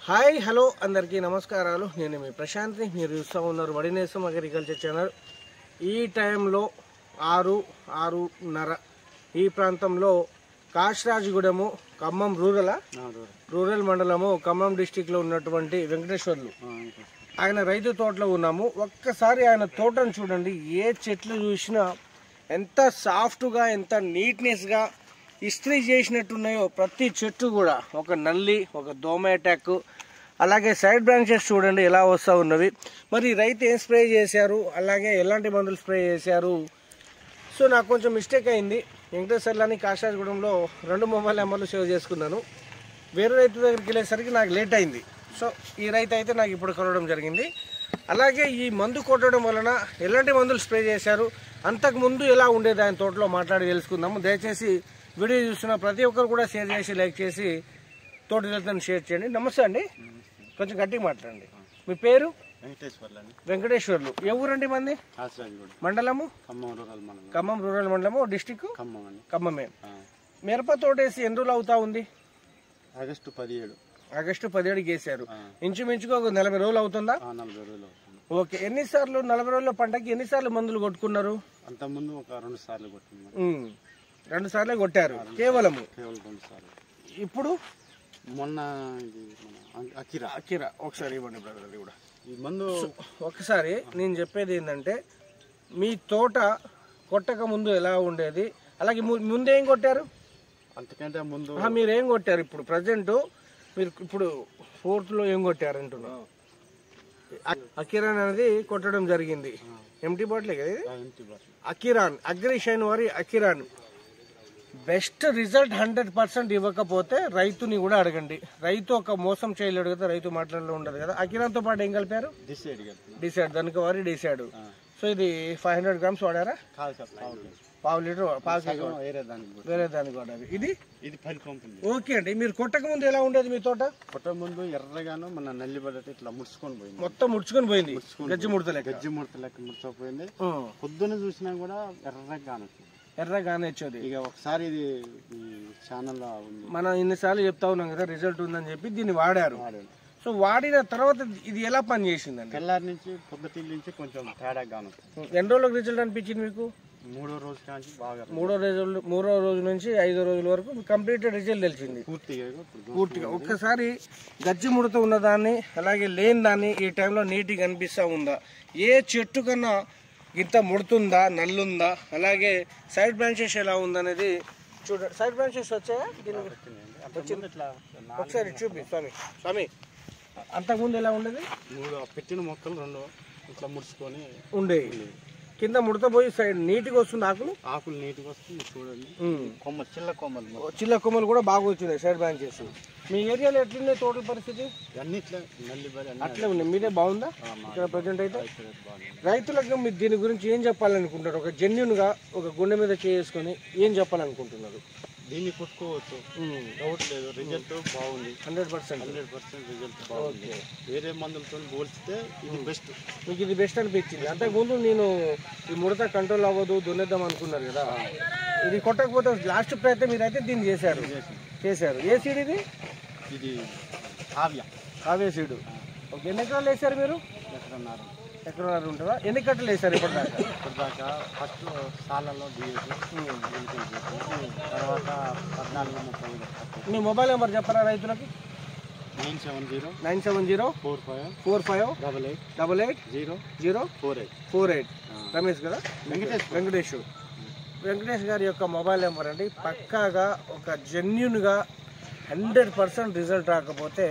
Hi hello అందరికీ నమస్కారాలు. నేను మీ ప్రశాంత్ని. మీరు చూస్తూ ఉన్నారు వడినేసం అగ్రికల్చర్ ఛానల్. ఈ టైంలో 6:30 ఈ ప్రాంతంలో కాశరాజగూడెము ఖమ్మం రూరల్ మండలము ఖమ్మం డిస్టిక్లో ఉన్నటువంటి వెంకటేశ్వర్లు ఆయన రైతు తోటలో ఉన్నాము. ఒక్కసారి ఆయన తోటను చూడండి. ఏ చెట్లు చూసినా ఎంత సాఫ్ట్గా ఎంత నీట్నెస్గా ఇస్త్రీ చేసినట్టున్నాయో ప్రతి చెట్టు కూడా. ఒక నల్లి, ఒక దోమ అటాక్, అలాగే సైడ్ బ్రాంచెస్ చూడండి ఎలా వస్తూ ఉన్నవి. మరి రైతు ఏం స్ప్రే చేశారు, అలాగే ఎలాంటి మందులు స్ప్రే చేశారు. సో నాకు కొంచెం మిస్టేక్ అయింది. వెంకటేశ్వర్లని కాశరాజగూడెంలో 2 మొబైల్ నెంబర్లు సేవ్ చేసుకున్నాను. వేరే రైతు దగ్గరికి వెళ్ళేసరికి నాకు లేట్ అయింది. సో ఈ రైతు అయితే నాకు ఇప్పుడు కొనడం జరిగింది. అలాగే ఈ మందు కొట్టడం వలన ఎలాంటి మందులు స్ప్రే చేశారు, అంతకుముందు ఎలా ఉండేది ఆయన తోటలో మాట్లాడి తెలుసుకుందాము. దయచేసి వీడియో చూస్తున్న ప్రతి ఒక్కరు కూడా షేర్ చేసి లైక్ చేసి తోట రైతులను షేర్ చేయండి. నమస్తే అండి, కొంచెం గట్టిగా మాట్లాడండి. మీ పేరు? వెంకటేశ్వర్లు. ఏ ఊరండి మంది? మండలము ఖమ్మం రూరల్ మండలము, డిస్టిక్ ఖమ్మమే. మిరప తోటేసి ఎన్ని రోజులు అవుతా ఉంది? ఆగస్టు 17 వేసారు. ఇంచుమించుగా ఒక 40 రోజులు అవుతుందా? ఓకే. ఎన్నిసార్లు 40 రోజుల పంటకి ఎన్నిసార్లు మందులు కొట్టుకున్నారు? అంతకుముందు ఒక 2 సార్లు కొట్టుకున్నాం. 2 సార్లే కొట్టారు కేవలం. ఇప్పుడు మొన్న అకిరా ఒకసారి ఇవ్వండి బ్రదర్. అది కూడా ఈ మందు ఒకసారి నేను చెప్పేది ఏంటంటే, మీ తోట కొట్టక ముందు ఎలా ఉండేది, అలాగే ముందేం కొట్టారు, అంతకంటే ముందు మీరేం కొట్టారు, ఇప్పుడు ప్రజెంట్ మీరు ఇప్పుడు 4th లో ఏం కొట్టారు అంటున్నా. అకిరాన్ అనేది కొట్టడం జరిగింది. ఎంటీ బాటిల్ కదా ఇది? అకిరాన్ అగ్రిషైన్ వారి అకిరాన్ బెస్ట్ రిజల్ట్ 100% ఇవ్వకపోతే రైతుని కూడా అడగండి. రైతు ఒక మోసం చేయలేడు కదా, రైతు మాట్లాడలో ఉండదు కదా. అకిరాన్తో పాటు ఏం కలిపారు? డిసైడ్ దానికి వారి డిసైడ్. సో ఇది 500 grams వాడారా? పావు లీటర్ వేరే దానికి వాడారు. ఇది ఓకే అండి. మీరు కొట్టక ముందు ఎలా ఉండేది మీ తోట? కొట్టక ముందు ఎర్రగాను మన నల్లి పడ్డట్టు ఇట్లా ముడుచుకొని పోయింది, మొత్తం ముడుచుకొని పోయింది. గజ్జి ముడత లెక్క ముడుచుకుపోయింది. పొద్దున్న చూసినా కూడా ఎర్రగానే వచ్చేది. ఇక ఒకసారి ఇది ఛానల్ మనం ఇన్నిసార్లు చెప్తా ఉన్నాం కదా రిజల్ట్ ఉందని చెప్పి దీన్ని వాడారు. సో వాడిన తర్వాత ఇది ఎలా పని చేసిందండి? తెల్లారి నుంచి పొద్దుటి నుంచి కొంచెం తేడా గాను. ఎన్ని రోజులకు రిజల్ట్ అనిపించింది మీకు? 3వ రోజు నుంచి బాగా. 3వ రోజు నుంచి 5వ రోజుల వరకు కంప్లీట్ రిజల్ట్ తెలిసింది పూర్తిగా. ఒక్కసారి గజ్జి ముడత ఉన్నదాన్ని అలాగే లేని దాన్ని ఈ టైంలో నీట్గా అనిపిస్తూ ఉందా? ఏ చెట్టు కన్నా ఇంత ముడుతుందా, నల్లుందా, అలాగే సైడ్ బ్రాంచెస్ ఎలా ఉందనేది చూడండి. సైడ్ బ్రాంచెస్ వచ్చాయా? ఒకసారి చూపి స్వామి. అంతకుముందు ఎలా ఉండేది? పెట్టిన మొక్కలు 2 ఇట్లా ముడుచుకొని ఉండేవి. కింద ముడత పోయి సైడ్ నీట్గా వస్తుంది. ఆకులు నీట్గా వస్తుంది. చూడండి చిల్ల కొమ్మలు కూడా బాగా వచ్చినాయి సైడ్ బ్రాంచెస్. మీ ఏరియాలో ఎట్లున్నాయి తోటల పరిస్థితి? అట్లే ఉన్నాయి. మీదే బాగుందా ఇక్కడ ప్రజెంట్ అయితే? రైతులకు మీరు దీని గురించి ఏం చెప్పాలనుకుంటారు? ఒక జెన్యున్ గా ఒక గుండె మీద చేసుకొని ఏం చెప్పాలనుకుంటున్నారు? దీన్ని కొట్టుకోవచ్చు, డౌట్ లేదు. రిజల్ట్ బాగుంది. 100% రిజల్ట్ బాగుంది. వేరే మందులతో పోల్చితే ఇది బెస్ట్. మీకు ఇది బెస్ట్ అనిపించింది? అంతకుముందు నేను ఈ ముడత కంట్రోల్ అవ్వదు దున్నేద్దాం అనుకున్నారు కదా, ఇది కొట్టకపోతే లాస్ట్ ప్రయత్నం మీరైతే దీన్ని చేశారు. ఏ సీడ్ ఇది? ఇది కావ్య సీడు. ఓకే. ఎన్ని ఎకరాలు వేసారు మీరు? ఎకరన్నర ఉంటుందా? ఎన్ని కట్టలు వేసారు ఇప్పటిదాకా? ఫస్ట్ సాలలో తర్వాత 14-30. మీ మొబైల్ నెంబర్ చెప్పరా రైతులకి? 970 45 88 రమేష్ కదా? వెంకటేష్ గారి యొక్క మొబైల్ నెంబర్ అండి. పక్కాగా ఒక జెన్యున్గా 100% రిజల్ట్ రాకపోతే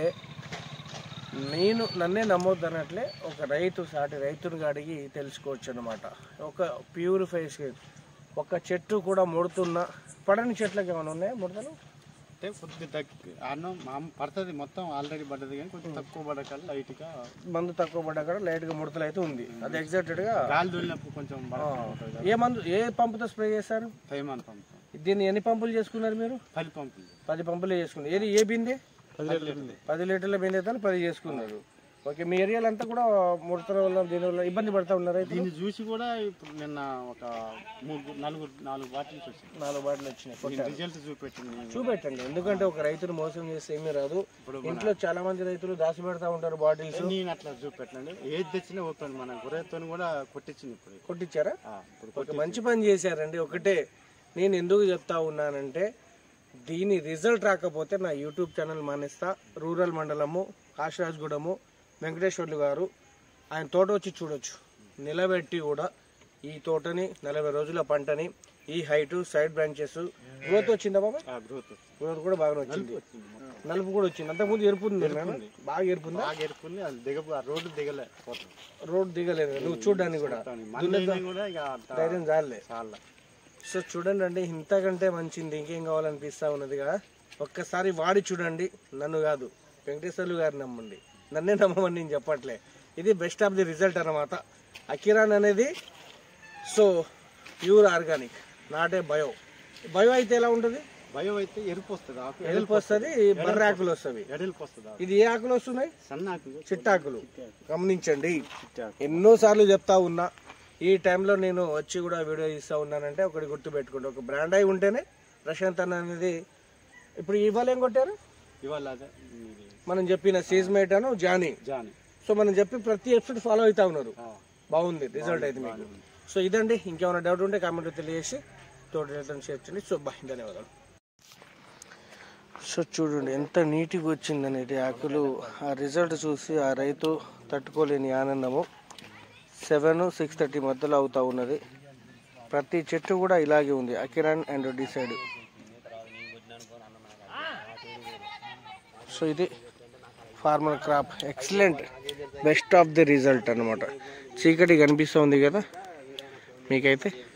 నన్నే నమ్మొద్దు అన్నట్లే ఒక సాటి రైతుని అడిగి తెలుసుకోవచ్చు అనమాట. ఒక ప్యూరిఫైస్ ఒక చెట్టు కూడా ముడుతున్నా పడని చెట్లకు ఏమైనా ఉన్నాయా ముడతలు? అంటే కొద్దిగా అన్నం పడుతుంది, మొత్తం ఆల్రెడీ పడ్డది కానీ కొంచెం తక్కువ పడ్డ లైట్గా మందు తక్కువ పడ్డా లైట్గా ముడతలు అయితే ఉంది. అది ఎగ్జాక్ట్గా గాలి దొరికినప్పుడు కొంచెం. ఏ పంపుతో స్ప్రే చేశారు? ఫైమాన్ పంపు. దీన్ని ఎన్ని పంపులు చేసుకున్నారు మీరు? 10 పంపులు. 10 పంపులు చేసుకున్నారు. ఏ బిందె? 10 లీటర్ల బిందె 10 చేసుకున్నారు. ఓకే, మీ ఏరియాలో అంతా కూడా ముడతల వల్ల దీనివల్ల ఇబ్బంది పడతా ఉన్నారు. దీన్ని చూసి కూడా ఇప్పుడు నిన్న ఒక 4 బాటిల్స్ వచ్చినాయి. 4 బాటిల్ వచ్చినాయి. రిజల్ట్ చూపెట్టండి, ఎందుకంటే ఒక రైతును మోసం చేస్తే ఏమీ రాదు. ఇంట్లో చాలా మంది రైతులు దాచి పెడతా ఉంటారు బాటిల్స్. నేను అట్లా చూపెట్టండి, ఏది తెచ్చినా ఓపెన్. మన గుర్రతో కూడా కొట్టించింది. ఇప్పుడు కొట్టించారా? మంచి పని చేశారండి. ఒకటే నేను ఎందుకు చెప్తా ఉన్నానంటే, దీని రిజల్ట్ రాకపోతే నా యూట్యూబ్ ఛానల్ మానేస్తా. రూరల్ మండలము కాశరాజగూడము వెంకటేశ్వర్లు గారు ఆయన తోట వచ్చి చూడొచ్చు. నిలబెట్టి కూడా ఈ తోటని 40 రోజుల పంటని ఈ హైటు సైడ్ బ్రాంచెస్ గ్రోత్ వచ్చిందా బాబా? గ్రోత్ కూడా బాగా వచ్చింది. నలుపు కూడా వచ్చింది. అంతకుముందు ఎరుపుంది, బాగా ఎరుపుంది. రోడ్ దిగలేదు నువ్వు చూడడానికి కూడా ధైర్యం చాలే. సో చూడండి అండి, ఇంతకంటే మంచిది ఇంకేం కావాలనిపిస్తా ఉన్నదిగా. ఒక్కసారి వాడి చూడండి, నన్ను కాదు వెంకటేశ్వర్లు గారు నమ్మండి, నన్నే నమ్మమని నేను చెప్పట్లే. ఇది బెస్ట్ ఆఫ్ ది రిజల్ట్ అన్నమాట. అకిరాన్ అనేది so pure organic, not a bio. Bio అయితే ఎలా ఉంటుంది? బయో అయితే ఎరుపు వస్తుంది, ఎరుపు వస్తుంది, బర్రె ఆకులు వస్తుంది. ఇది ఏ ఆకులు వస్తున్నాయి? సన్నాకులు, చిట్టాకులు. గమనించండి, ఎన్నోసార్లు చెప్తా ఉన్నా. ఈ టైంలో నేను వచ్చి కూడా వీడియో ఇస్తా ఉన్నానంటే ఒకటి గుర్తు పెట్టుకోండి, ఒక బ్రాండ్ అయి ఉంటేనే ప్రశాంత్ అన్న అనేది. ఇప్పుడు ఇవాళ ఏం కొట్టారు? ఇవాళ మనం చెప్పిన సీజ్మేట్ అను జానీ. సో మనం చెప్పి ప్రతి ఎపిసోడ్ ఫాలో అవుతా ఉన్నారు. బాగుంది రిజల్ట్ అయితే మీకు. సో ఇదండి, ఇంకేమైనా డౌట్ ఉంటే కామెంట్లో తెలియజేసి తోట షేర్ చేయండి. సో బాయ్, ధన్యవాదాలు. సో చూడండి ఎంత నీట్గా వచ్చిందనేది ఆకులు. ఆ రిజల్ట్ చూసి ఆ రైతు తట్టుకోలేని ఆనందము. 7-6:30 మధ్యలో అవుతా ఉన్నది. ప్రతి చెట్టు కూడా ఇలాగే ఉంది, అకిరాన్ అండ్ డిసైడ్. సో ఇది farmer crop, excellent, best of the result అన్నమాట. చీకటి కనిపిస్తుంది కదా మీకైతే.